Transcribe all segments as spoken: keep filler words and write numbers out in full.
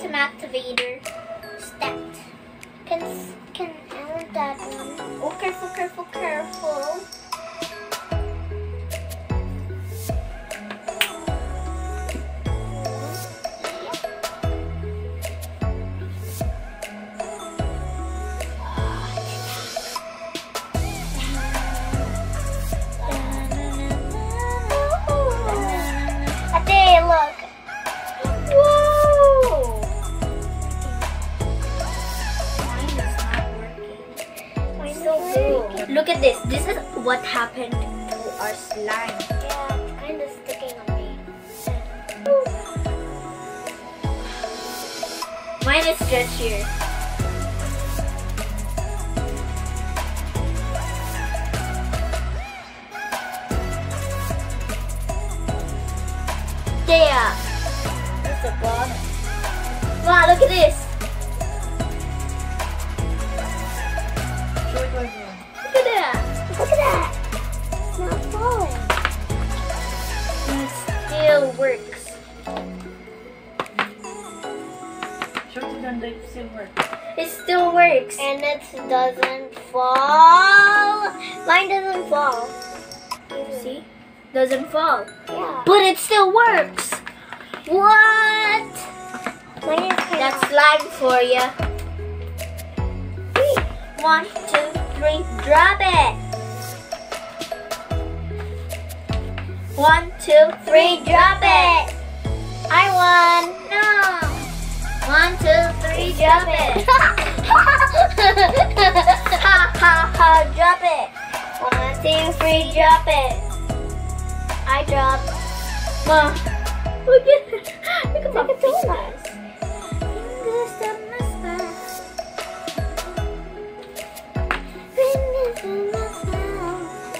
item activator. Stacked. Can can add that one. Oh, careful, careful, careful. Ate, look. Whoa! Mine is not working. Mine's so cool. Look at this. This is what happened to our slime. Yeah, it's kind of sticking on me. Mine is stretchier. There. That's the bottom. Wow, look at this. Look at that. Look at that. It's not falling. And it still works. It still works. And it doesn't fall. Mine doesn't fall. See? Doesn't fall. Yeah. But it still works. What? Mine is That's slime for you. One, two, three, drop it. One, two, three, drop it. I won. No. One, two, three, drop it. Ha ha ha, drop it. One, two, three, drop it. I dropped. Mom, look at it. Look at my fingers. Fingers on my smile. Fingers on my smile.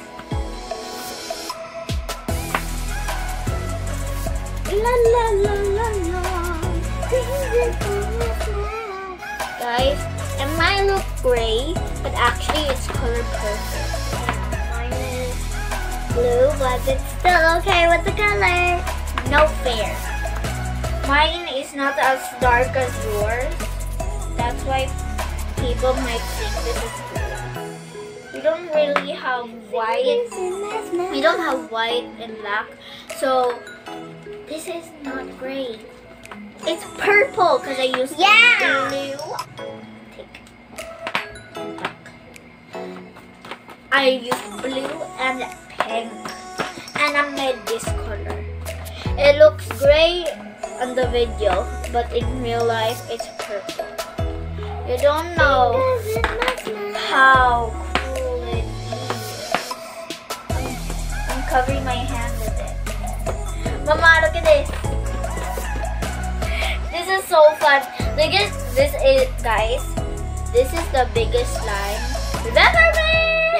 La la la la la. Fingers on my smile. Guys, it might look gray, but actually it's color perfect. Blue, but it's still okay with the color. No fair. Mine is not as dark as yours. That's why people might think this is blue. We don't really have white. We don't have white and black. So this is not gray. It's purple because I used yeah. blue. Take back. I used blue and pink, and I made this color. It looks gray on the video, but in real life it's purple. You don't know how cool it is. I'm, I'm covering my hand with it. Mama, look at this. This is so fun. Look at this, is guys. This is the biggest slime we've ever made.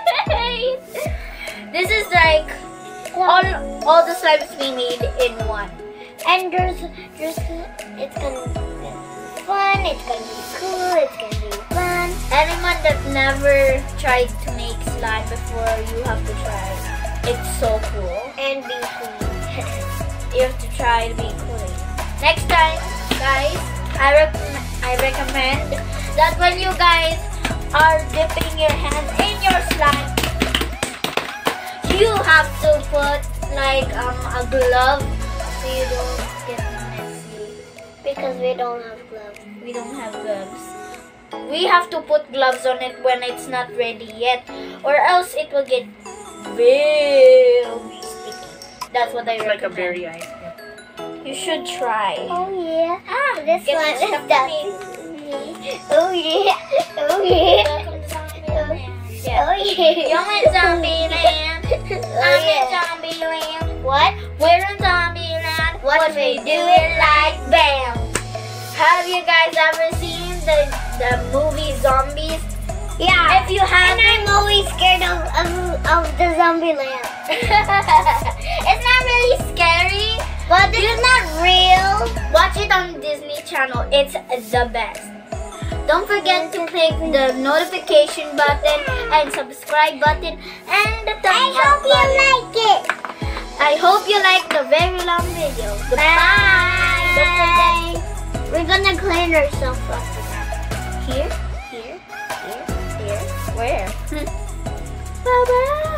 This is like all all the slimes we made in one. And there's there's it's gonna be fun, it's gonna be cool, it's gonna be fun. Anyone that never tried to make slime before, you have to try. It's so cool. And be clean. You have to try to be clean. Next time, guys, I recommend I recommend that when you guys are dipping your hands in your slime, you have to put like um a glove so you don't get messy. Because we don't have gloves. We don't have gloves. We have to put gloves on it when it's not ready yet, or else it will get very sticky. That's what I it's recommend. Like a berry ice. Yeah. You should try. Oh yeah. Ah, This get one stuck is to that. me. Oh yeah. Oh yeah. Welcome to Zombieland. Yeah. Oh yeah. You're in Zombieland. Oh I'm in yeah. Zombieland. What? We're in Zombieland. What we do it like bam. Have you guys ever seen the the movie Zombies? Yeah. If you haven't, And I'm always scared of of, of the zombie land. it's not really scary, But it's not real. watch it on Disney Channel. It's the best. Don't forget to click the notification button and subscribe button and the I thumbs up hope you button. like it. I hope you like the very long video. Goodbye. Don't forget. We're gonna land ourselves off the map. Here, here, here, here. Where? Bye bye.